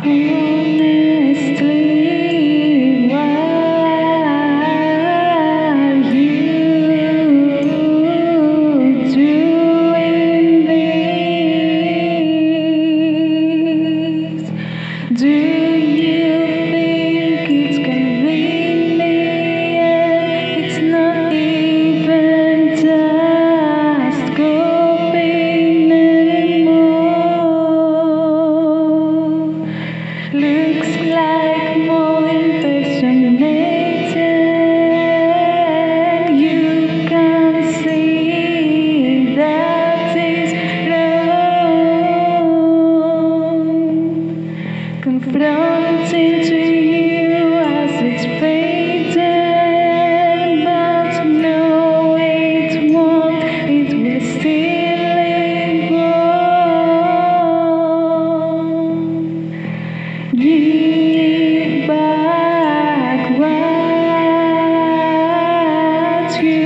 Honestly, why are you doing this? Do you think it's convenient? It's not even just coping anymore. Looks like more impersonating. You can see that is wrong. Confronting to you as it's fading, but no, it won't. It will still linger on. Give back what you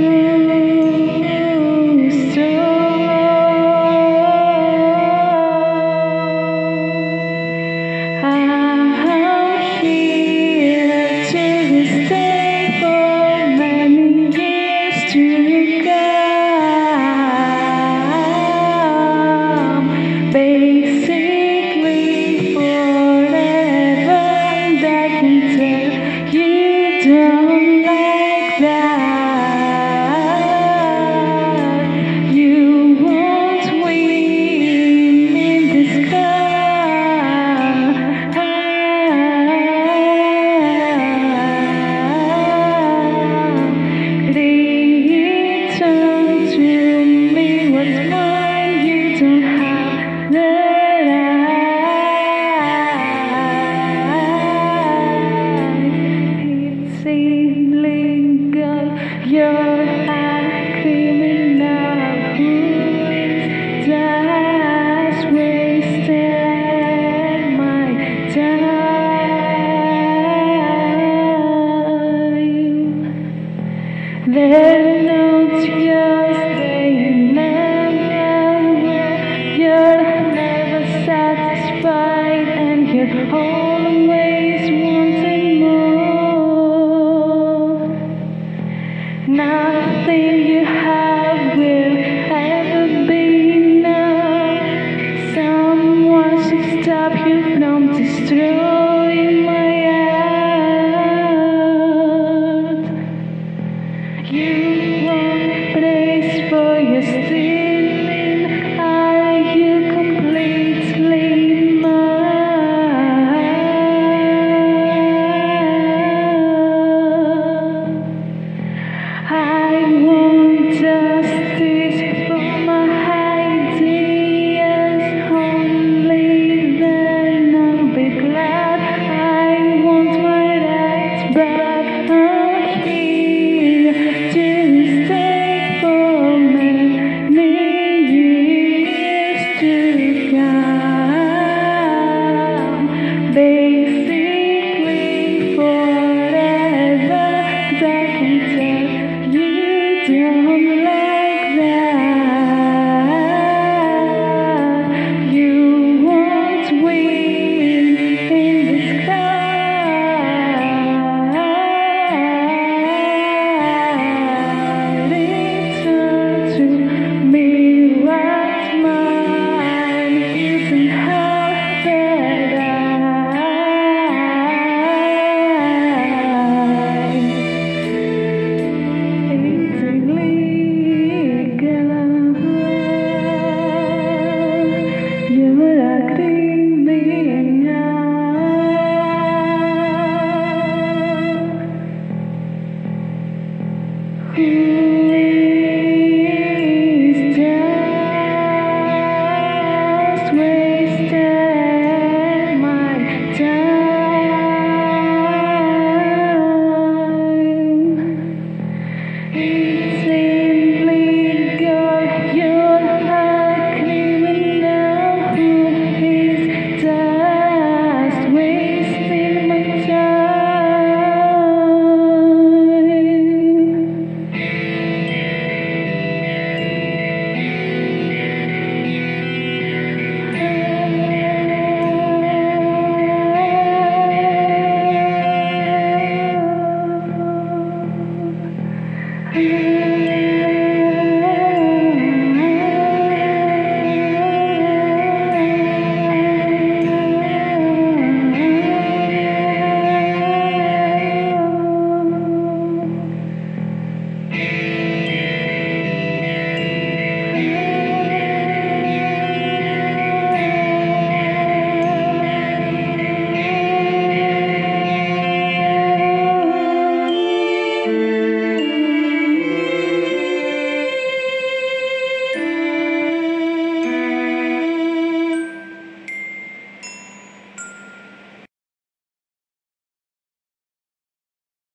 stole. I'm here to stay for many years to come. Basically forever, and I can tell you don't like that. You won't win in this Return to me what's mine. You don't have the right. It's illegal. You're a criminal who is just wasting my time. They're not yours, they never were. You're never satisfied and you're